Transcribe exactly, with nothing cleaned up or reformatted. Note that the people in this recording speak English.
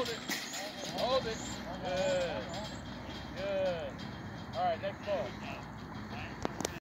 hold it. Hold it. Good. Good. All right, next ball.